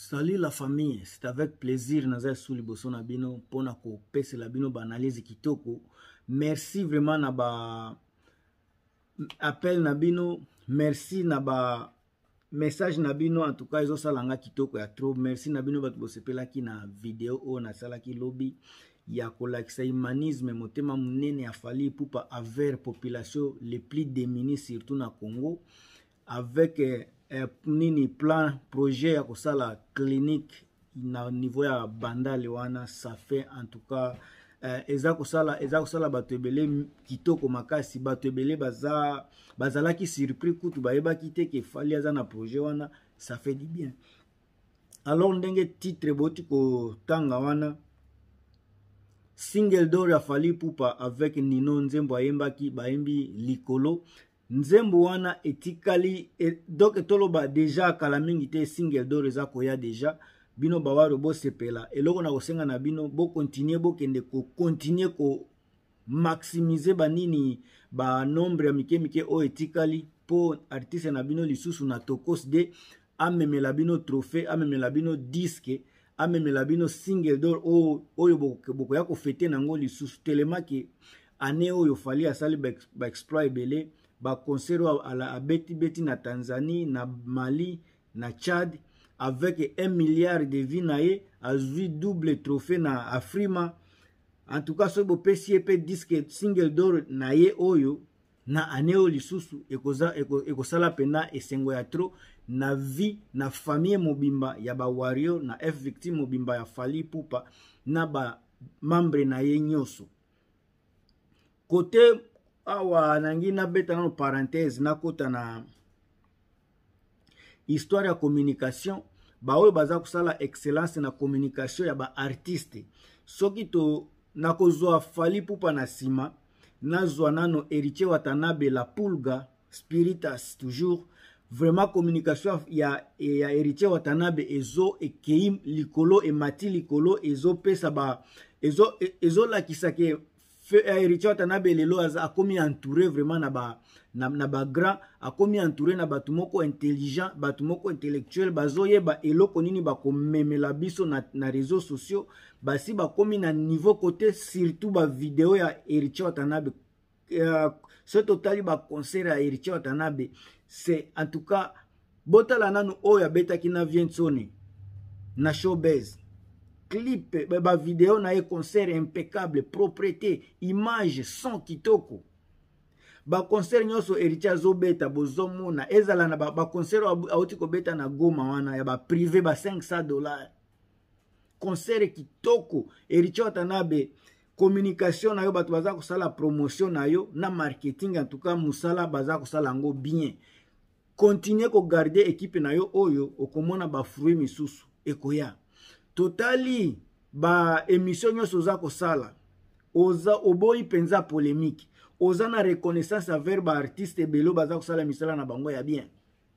Salut la famille, c'est avec plaisir naza sous liboso na bino pona ko pese la bino ba analyse kitoko. Merci vraiment na ba appel na bino, merci na ba message na bino, en tout cas izo salanga kitoko ya trop. Merci na bino batu bosepela ki na video o na sala ki lobby ya kolakisa humanisme motema munene afali pupa aver population les plus démunis surtout na Congo avec nini plan projet ya kosala clinique na niveau ya bandale wana. Ça fait en tout cas eza kosala bato ebele kitoko makasi. Bato ebele bazalaki surpris kutu bayebaki te ke fali aza na projet wana. Ça fait du bien. Alors ndenge titre boti kotanga wana, single door ya Fally Ipupa avec Nino Nzembo ayembaki bayembi likolo. Nzembo wana etikali donc toloba deja kala mingi te single door eza koya deja bino bawaro bo sepela eloko na kosenga na bino bo continuer bo kende ko continuer ko maximiser banini ba nombre ya mike o etikali po artiste na bino lisusu na tokos de amemela bino trophée, amemela bino disque, amemela bino single door oyo boko ya ko fete nango lisusu telema ke ane oyo Fally asali ba exploit belé ba concert à beti na Tanzanie, na Mali, na Tchad avec 1 milliard de vies nae azui double trophée na Afrima. En tout cas so bo PCP disque single door nae oyo na aneo lisusu ekosala pena esengo ya tro na vie na famille mobimba ya ba wario na F victime mobimba ya Fally Ipupa na ba membre na ye nyoso. Côté awa nangi na beta na parenthèse na kota na histoire ya communication ba oyo baza kusala excellence na communication ya ba artiste. Soki to na kozwa Fally Ipupa na sima na zwa nano Héritier Watanabe la Pulga Spiritas toujours vraiment communication ya Héritier Watanabe ezo ekeim likolo emati likolo ezo pesa ba ezo lakisa ke Héritier Watanabe lelo akomi entouré vraiment na ba grand, akomi entouré na batu moko intelligent, batu moko intellectuel bazoyeba eloko nini bakomemela biso na réseaux sociaux basi bakomi na niveau côté surtout ba vidéo ya Héritier Watanabe. Ce total ba concert ya Héritier Watanabe c'est en tout cas botala nanu oya beta kina viensone na showbiz clip ba vidéo na concert impeccable, propreté, image, son kitoko. Ba concert nyoso Héritier azobeta bozomona ezala na ba concert auti ko beta na Goma wana ya ba privé ba $500. Concert kitoko Héritier Watanabe communication na yo bato baza kosala promotion na yo na marketing en tout cas musala baza kosala ngo bien. Continuer ko garder équipe na yo oyo okomona ba fruit misusu ekoya. Totali ba émission nyoso za kosala oza oboyi penza polémique oza na reconnaissance envers ba artiste belo baza kosala misala na bango ya bien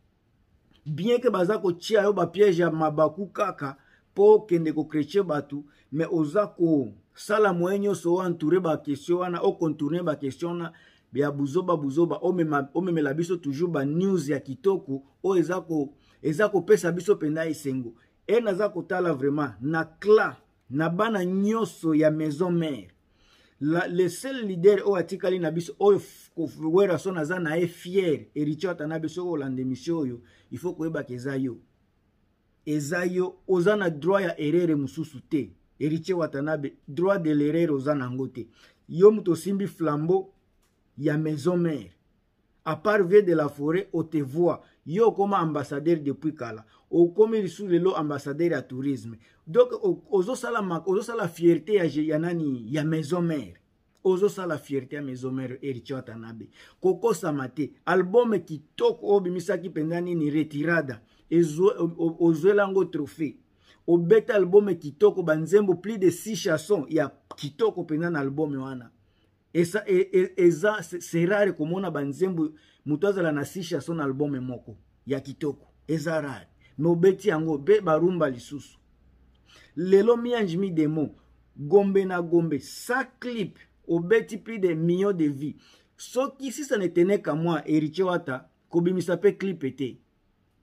que baza ko tia yo ba piège ya mabaku kaka po kende ko créer batu mais oza ko sala moyenyo so entouré ba question wana o contourner ba question na bia buzoba o memela biso toujours ba news ya kitoko o eza ko pesa biso penda esengo. Et naza kotala vraiment na clan na bana nyoso ya maison mère le seul leader o atikali na biso o wera so naza na fier Héritier Watanabe so olande mission oyo il faut koyeba ke ezayo oza na droit ya erreur mususu te. Héritier Watanabe droit de l'erreur oza nango te. Yo muto simbi flambeau ya maison mère à part Vieux de la Forêt o te voit yo comme ambassadeur depuis kala o comme sous lelo ambassadeur ya tourisme donc ozo sala fierté ya nani ya maison mère ozo sala fierté ya maison mère Héritier Watanabe koko samate album kitoko obimisaki pendani ni retirada ozo lango trophée o beta album kitoko banzembo plus de 6 chansons ya kitoko pendana album wana. Et ça c'est rare komona banzembo mutazala na 6 chansons na album moko ya kitoko eza rare no beti yango be barumba lisusu lelo mianjimi demo gombe na gombe sa clip au beti plus de millions de vies soki si ça ne tenait qu'à moi Héritier Wata kobimisa pe clip ete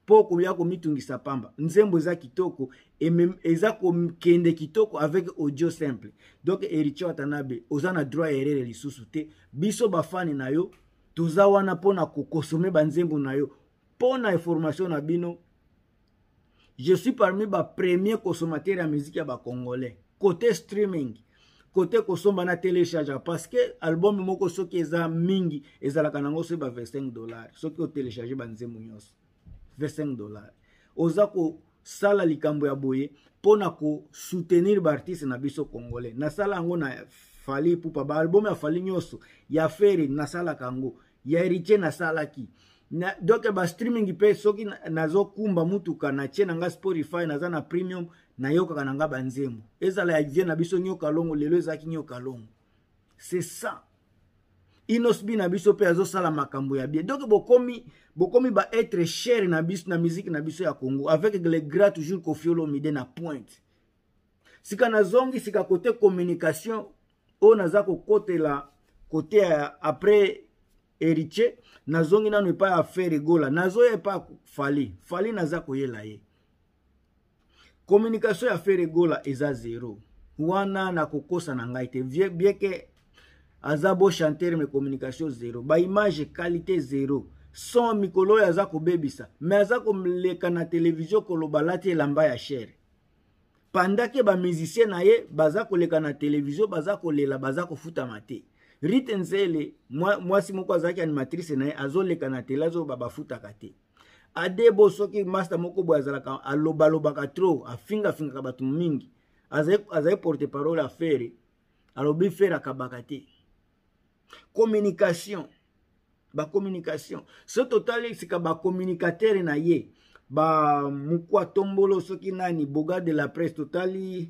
po koya komitungisa pamba nzembo eza kitoko eza kokende kitoko avec audio simple. Donc Héritier Watanabe oza na droit erreur lisusu te, biso bafani na yo toza wana pona kokosome banzembo na yo pona information na bino. Je suis parmi ba premier consommateur ya musique ya ba congolais côté streaming, côté kosomba na télécharge, parce que album moko soki eza mingi ezalaka nango so ba $25 soki o télécharger banzembo nyonso $25. Oza ko sala likambo ya boye pona ko soutenir ba artiste na biso congolais. Na sala ngo na Fally Ipupa ba album ya Fally nyonso ya Ferry na sala kango ya Héritier na sala ki na donc ba streaming pe soki nazo kumba mutuka na chena nga Spotify naza na premium na yoka nanga banzembo ezala ya vie na biso nyoka longo lelo ezaki nyoka longo. C'est ça inosbi na biso pe azo sala makambo ya bien. Donc bokomi ba être cher na biso na musique na biso ya Congo avec les gras toujours Koffi Olomide na pointe. Sika na zongi sika côté communication o naza ko côté la côté après Héritier nazongi nanu pa ya Ferry Gola nazo ye pa Fally naza ko yela ye. Communication ya Ferry Gola eza zéro wana na kokosa na ngai te bien que azabo chanteur mais communication zéro, ba image qualité zéro, son mikolo ya zako bebisa mais azako mleka na télévision koloba lati elamba ya cher pendant que ba musicien na ye bazako leka na télévision bazako lela bazako futa mate. Rite Nzele mwasi moko azaki animatrice na ye azoleka na tele azo bafuta kate. Adebo soki master moko bo azalaka alobalobaka trop afinga ka batu mingi azai porte parole à Ferry alobi Ferry akabaka te. Communication ce total sika ba communicateur na ye ba mukwa tombolo soki nani boga de la presse totali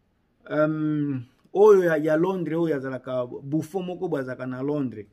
oyo ya Londres oyo azalaka Buffon moko bazaka na Londres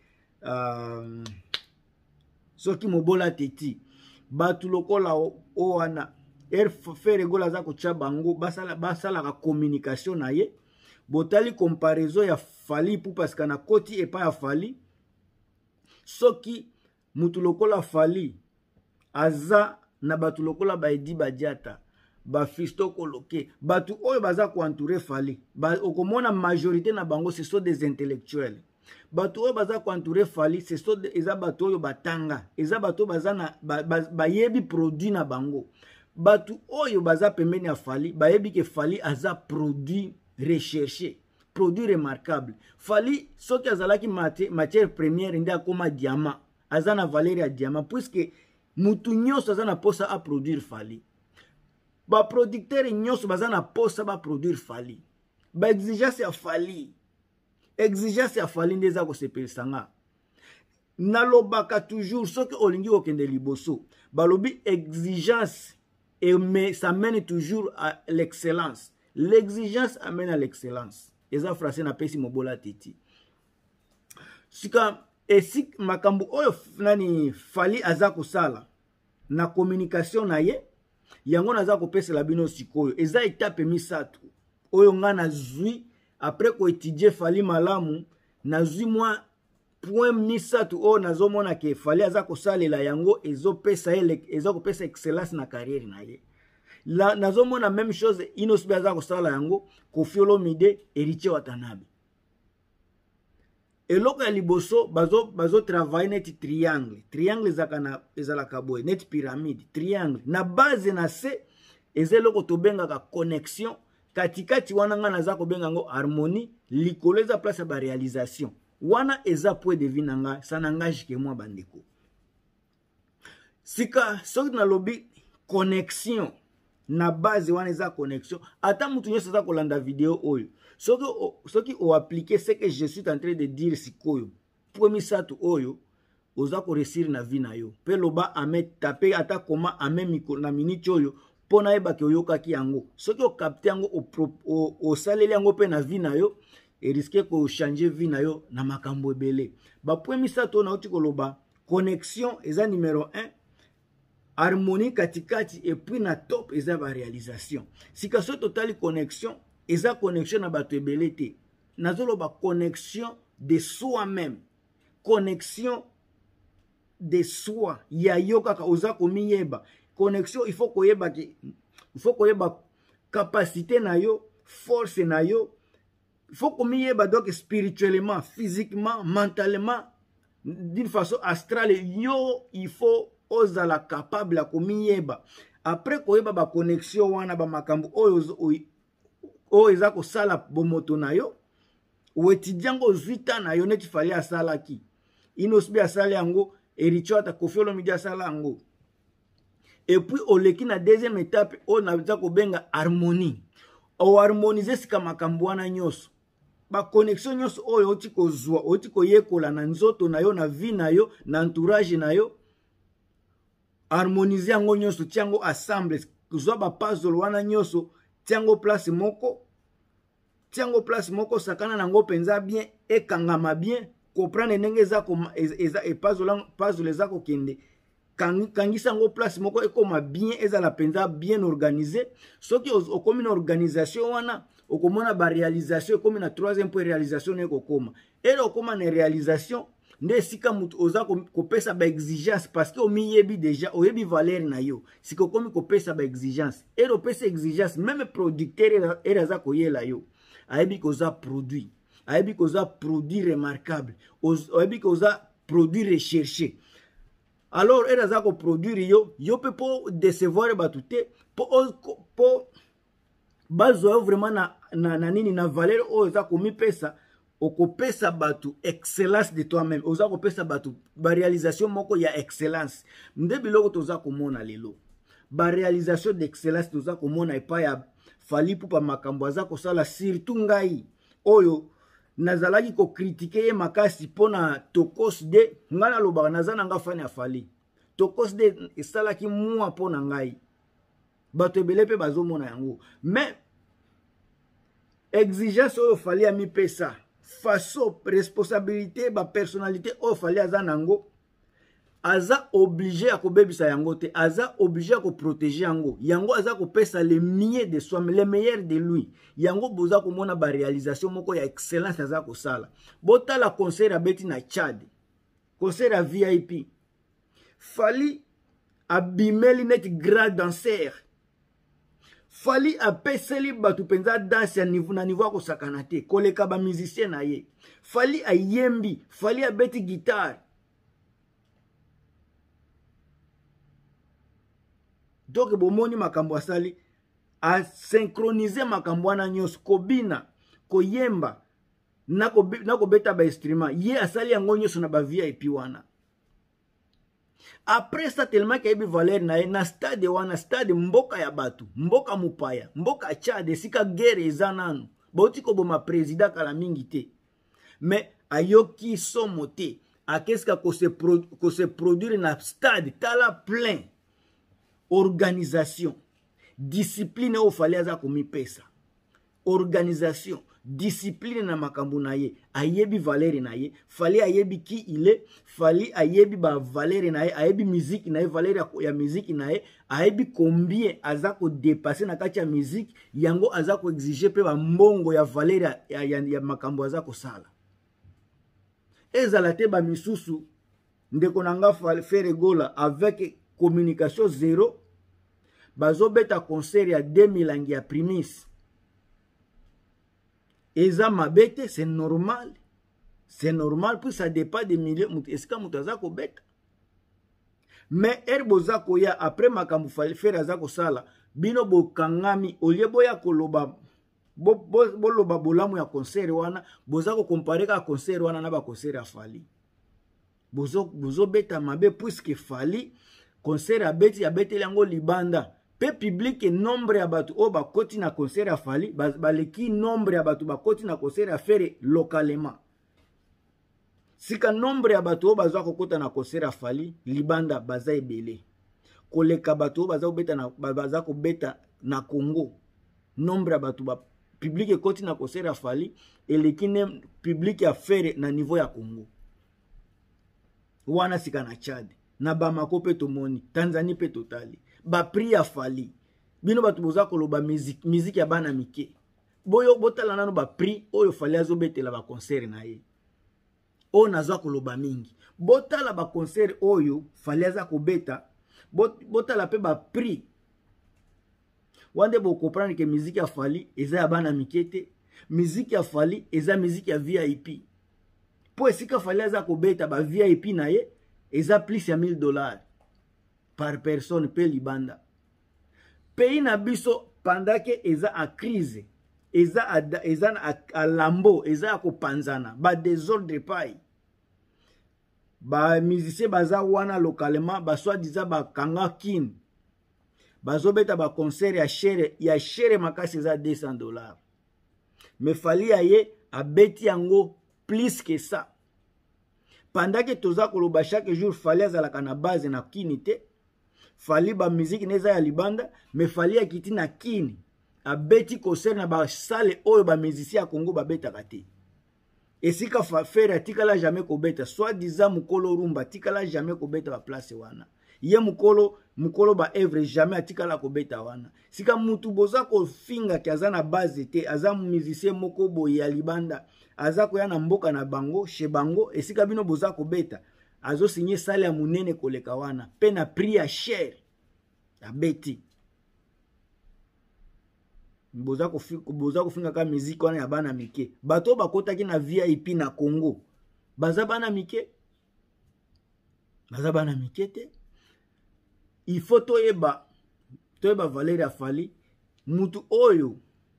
soki mobola teti batu lokola o wana Ferry Gola za ko tcha bango basala ka communication na ye botali comparaison ya Fally Ipupa parce que na koti epa ya Fally soki mutu lokola Fally aza na batu lokola ba Edi Badiata ba Fisto Koloke batu oyo baza ko entourer Fally okomona majorité na bango ce sont des intellectuels. Batu oyo baza ko entourer Fally ce sont eza batu oyo batanga eza batu baza na bayebi produit na bango. Batu oyo baza pembeni ya Fally bayebi ke Fally aza produit recherché, produit remarquable. Fally soki azalaki matière première nde akoma diamant aza na valeur ya diamant puisque mutu nyonso aza na posa a produire Fally. Ba producteur nyonso baza na posa ba produire Fally. Ba exigence ya Fally nde eza ko sepelisa nga. Nalobaka toujours soki olingi okende liboso balobi exigence mais ça mène toujours à l'excellence. L'exigence amène à l'excellence. Eza français na pesi mobola teti. Sika esi makambo oyo nani Fally aza kosala na communication na ye yango naza kopesela bino sikoyo eza étape misato oyo nga nazwi après ko étudier Fally malamu nazwi moi point misato oyo nazomona ke Fally aza kosalela yango ezopesa excellence na carrière na ye. La nazomona même chose inosbi aza kosala yango Koffi Olomide Héritier Watanabe. Eloko ya liboso bazo travailler net triangle ezalaka boye net pyramide triangle na base na se ezeloko tobengaka connexion katikati wana nga naza kobenga ngo harmonie likolo eza place ya ba réalisation wana eza point de vue nanga ça n'engage que moi bandeko. Sika soki na lobby connexion na base wana eza connexion ata mutu nyonso aza kolanda video oyo soki o appliquer ce que je suis en train de dire sikoyo premier satu oyo oza ko réussir na vie na yo pe loba ame taper ata koma ame mikolo na minute oyo pona yeba ke oyokaki yango soki o capter yango o saleli yango pe na vie na yo et risquer ko changer vie na yo na makambo ebele. Ba premier satu na oti koloba connexion eza numéro 1, harmonie katikati et puis na top eza ba réalisation. Sika so totali connexion eza connexion na bato ebele te. Nazoloba connexion de soi-même. Connexion de soi. Ya yo kaka oza komiyeba. connexion il faut koyeba capacité na yo, force na yo, il faut koyeba donc spirituellement, physiquement, mentalement, d'une façon astrale, yo il faut ozala capable ya komiyeba. Après koyeba ba connexion wana ba makambo oyo eza kosala bomoto na yo, o étudiant zuita na yo neti fali asala ki inosbi asala yango Ericho ata Koffi Olomide asala yango. Et puis oleki na deuxième étape o na za ko benga harmonie, o harmoniser sika makambo wana nyonso, ba connexion nyonso oyo oti kozwa, oti koyekola na nzoto na yo, na vie na yo, na entourage na yo, harmoniser yango nyonso, tiango ensemble, kozwa ba puzzle wana nyonso, tiango place moko, sakana nango penza bien, ekangama bien, comprendre ndenge eza puzzle eza kokende, kangisa yango place moko ekoma bien, ezala penza bien organisé. Soki okomi na organisation wana, okomona ba réalisation ekomi na troisième point réalisation ekokoma. Ero okoma na réalisation, nde sika mutu oza kopesa ba exigence parce que omiyebi déjà, oyebi valeur na yo. Sika okomi kopesa ba exigence. Ero pesa exigence, même producteur eraza koyela yo. Ayebi koza produit. Ayebi koza produit remarquable. Ayebi koza produit recherché. Alors eraza ko produire yo pe po décevoir batute po bazo vraiment na nini na valeur o eza komi pesa okopesa batu excellence de toi-même, oza kopesa batu ba réalisation moko ya excellence. Nde biloko toza komona lelo ba réalisation d'excellence toza komona epa ya Fally Ipupa makambo aza kosala, surtout ngai oyo nazalaki ko critiquer ye makasi pona Tokos de ngana lobaka nazana nga fani ya Fally. Tokos de esalaki mwa pona ngai, bato ebele pe bazomona yango, mais exigence oyo Fally ami pesa, façon responsabilité ba personnalité oyo Fally aza nango, aza obligé à kobebisa yango te, aza obligé à protéger yango. Yango aza kopesa le mieux de soi, le meilleur de lui. Yango boza komona ba réalisation moko ya excellence aza kosala. Bota la concert abeti na Tchad, concert à VIP. Fally abimeli net grand danseur. Fally apeseli batu penza danse ya na niveau ya kosakana te, koleka ba musicien na ye. Fally ayembi, Fally abeti guitare. Donc bomoni makambo asali a synchroniser makambo wana nyonso, kobina, koyemba, nako beta ba instrument, ye asali yango nyonso na ba VIP wana. Après ça tellement qu'il y a valeur na stade wana, stade mboka ya batu, mboka mupaya, mboka Tchad, sika guerre ezanano, bauti ko boma président kala mingi te. Mais ayoki somo te, a qu'est-ce que se produire na stade tala plein. Organisation, discipline au Fally aza komi pesa. Organisation, discipline na makambo na ye, ayebi valeur na ye, Fally ayebi ki il est, Fally ayebi ba valeur na ye, ayebi musique na ye, valeur ya musique na ye, ayebi combien aza ko dépasser na kati ya musique, yango aza ko exiger pe ba mbongo ya valeur ya makambo aza ko sala. Ezala te ba misusu ndeko nanga Ferre Gola avec communication zéro, bazo beta concert ya 2000 angi ya primis. Eza mabete, c'est normal. C'est normal, puis ça dépend des milliers. Est-ce que mutaza ko beta? Mais erboza koya après makambu Ferre aza ko sala, bino bokangami olie boya koloba boloba bolamu ya concert wana, boza ko comparer ka concert wana na ba concert ya Fally. Bozo beta mabe puisque Fally concert abeti yango libanda. Pe public nombre ya batu o ba koti na concert ya Fally, baleki nombre ya batu ba koti na concert ya Ferre localement. Sika nombre ya batu o bazwa kokota na concert ya Fally, libanda baza ebele. Koleka batu o baza ko beta na Congo. Nombre ya batu ba public koti na concert ya Fally, eleki ne public ya Ferre na niveau ya Congo. Wana sika na Tchad. Na Bamako pe tomoni, Tanzanie pe totali. Ba prix ya Fally. Bino batu boza koloba musique ya bana mike. Boyo botala nano ba prix oyo Fally azobetela ba concert na ye. O nazwa koloba mingi. Botala ba concert oyo Fally aza kobeta, botala pe ba prix wande bo comprendre que musique ya Fally eza ya bana mikete, musique ya Fally eza musique ya VIP. Po esika Fally aza kobeta ba VIP na ye eza plus ya $1000 par personne pe libanda. Pays na biso pendant que eza a crise, eza a lambo, eza a kopanzana, ba désordre pai. Ba musicien baza wana localement ba soit disant ba kanga kin. Bazo beta ba concert ya chere makasi eza $200. Mais Fally aye a beti yango plus que ça. Pendant que toza koloba chaque jour Fally azalaka na base na kini te. Fally ba musique neza ya libanda, mais Fally akiti na kini. A beti concert na ba salle oyo ba musicien ya Congo ba beta kate. Esika faire atikala jamais ko beta, soit disant mukolo rumba atikala jamais ko beta ba place wana. Ye mukolo ba evre jamais atikala ko beta wana. Sika mutu boza ko finga ki aza na base te, aza musicien moko boye ya libanda, aza ko ya na mboka na bango, chez bango, esika bino boza ko beta, azo signé salle ya munene koleka wana, pe na prix ya cher. Ya beti. Boza ko finga ka musique wana ya bana mike. Bato bakotaki na VIP na Congo. Baza bana mike. Baza bana mike te. Il faut toyeba valeur ya Fally. Mutu oyo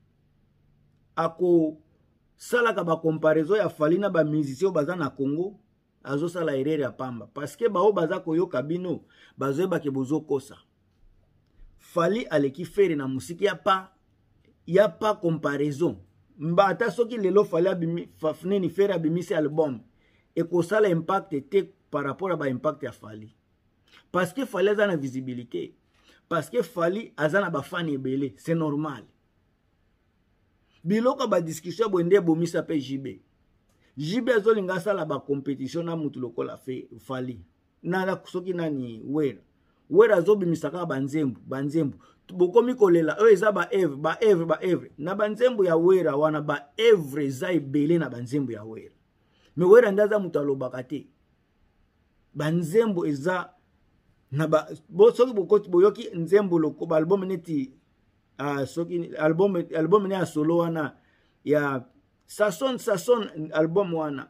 ako salaka ba comparaison ya Fally na ba musicien baza na Congo, azo sala erreur ya pamba parce que bao baza koyoka bino bazoyeba ke bozo kosa. Fally aleki faire na musiki ya pa comparaison. Mbata soki lelo Fally neni faire abimisi album e ko sala impact te par rapport à ba impact ya Fally. Parce que Fally aza na visibilité. Parce que Fally aza na ba fan ebele, c'est normal. Biloko ba discussion bonde bomisa pe JB. JB azolinga sala ba compétition na mutu lokola fe Fally. Na soki nani Wera azobimisaka banzembu. Bokomi kolela oyo eza ba evre na banzembu ya Wera wana ba evre za ebele na banzembu ya Wera. Me Wera ndaza mutu alobaka te. Banzembu eza na ba soki bokoti boyoki nzembo loko ba album neti soki album ne ya solo wana ya Sason album wana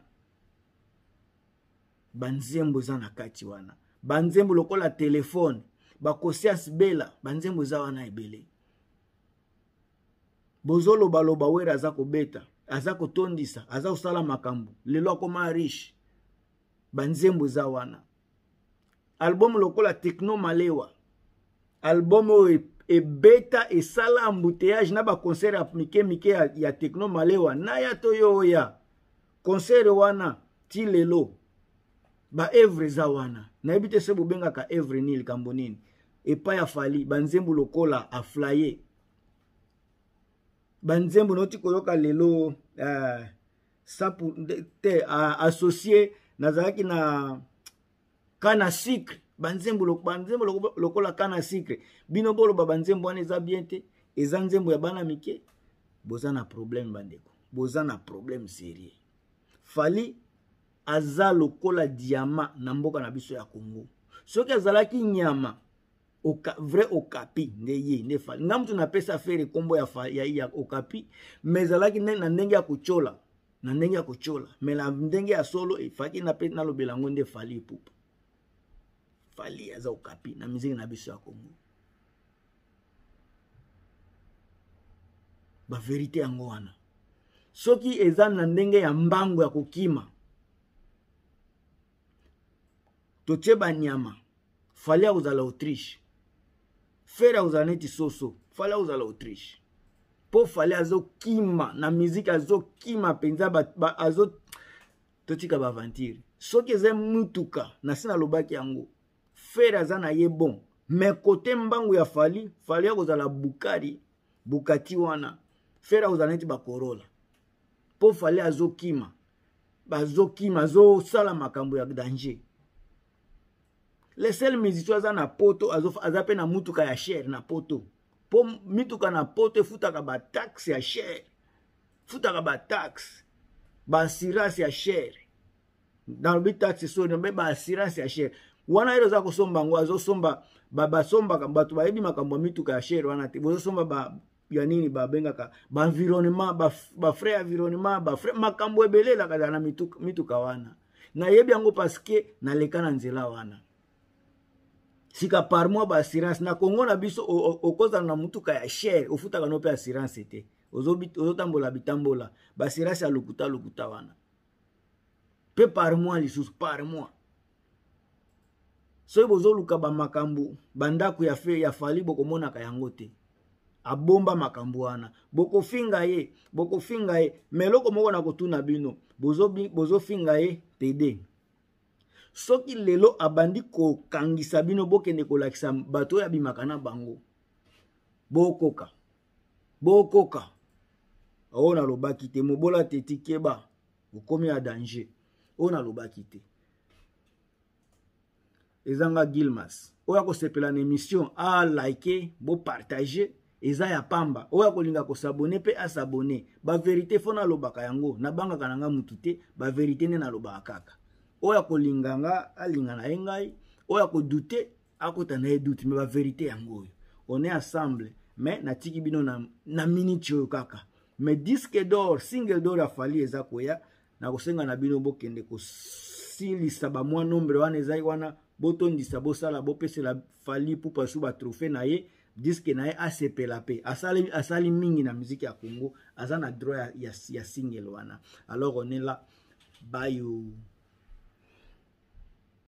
banzembo za na kati wana. Banzembo lokola telefone ba Kosias Bela banzembo za wana ebele. Bozolo baloba Wera aza kobeta, aza kotondisa, aza kosala makambo, lelo akoma riche. Banzembo za wana. Album lokola Tekno Malewa. Album ebeta esala embouteillage na ba concert ya mike ya Tekno Malewa na ya toyo ya. Concert wana ti lelo. Ba evre za wana. Na ebite se bobenga ka evre nil kambonini. Epa ya Fally banzembo lokola a flyer. Banzembo noti koyoka lelo sapu te associé nazalaki na kana sucre. Banzembo lokola kana sucre. Bino bolo ba banzembo wana eza bien te. Eza nzembo ya bana mike. Boza na problème bandeko. Boza na problème sérieux. Fally aza lokola diamant na mboka na biso ya Congo. Soki azalaki nyama vrai Okapi nde Fally. Nga mutu na pesa faire kombo ya Okapi, mais azalaki na ndenge ya kuchola. Na ndenge ya kuchola. Mais na ndenge ya solo efaki na pe na lobelango nde Fally pupa. Fally aza Okapi na miziki na biso ya Congo. Ba verite yango wana. Soki eza na ndenge ya mbango ya kokima. Tocheba nyama. Fally akozala Autriche. Fere akozala neti soso. Fally akozala Autriche. Po Fally azokima na miziki azokima penza azo totika ba aventure. Soki eza mutuka na sina lobaki yango. Fere aza na ye bon. Mais côté mbango ya Fally akozala Bukati wana. Fere akozala neti ba Corolla. Po Fally azokima. Bazokima sala makambo ya danger. Les seuls musiciens aza na poto aza pe na mutuka ya cher na poto. Po mituka na poto futaka ba taxe ya cher. Futaka ba taxe. Ba assurance ya cher. Dans le taxe so ba assurance ya cher. wana ero za kosomba ngo azosomba basomba bato bayebi makambo mituka ya shere wana te bozosomba ya nini babengaka ba environnement ba frère environnement ba frère makambo ebelela kaza na mituka wana na yebi yango parce que na leka na nzela wana sika par mois ba assurance na Congo na biso okoza na mutuka ya shere ofutaka no pe assurance te ozotambola bitambola ba assurance ya lokuta wana pe par mois lisusu par mois so bozoluka ba makambo bandako ya fali bokomonaka yango te abomba makambo wana bokofinga ye meloko moko na kotuna bino bozofinga ye tede soki lelo abandi kokangisa bino bokende kolakisa bato ya bimaka na bango bokoka oyo nalobaki te mobola teti keba okomi ya danger oyo nalobaki te ezanga Gilmas oyo akosepela na émission a like bo partager eza ya pamba oyo akolinga kosabone pe asabone ba vérité fo nalobaka yango nabangaka nanga mutu te ba vérité nde nalobaka kaka oyo akolinganga alinga na ye ngai oyo akodute akota na ye doute mais ba vérité yango oyo on est ensemble mais natiki bino na minute oyo kaka mais disque d'or single d'or ya Fally eza koya na kosenga na bino bokende kosilisa ba mwa nombre wana ezai wana botondisa bosala bopesela Fally pupa su ba trophée na ye disque na ye asepela pe asali mingi na musique ya Congo aza na droit ya single wana alors on est là bye.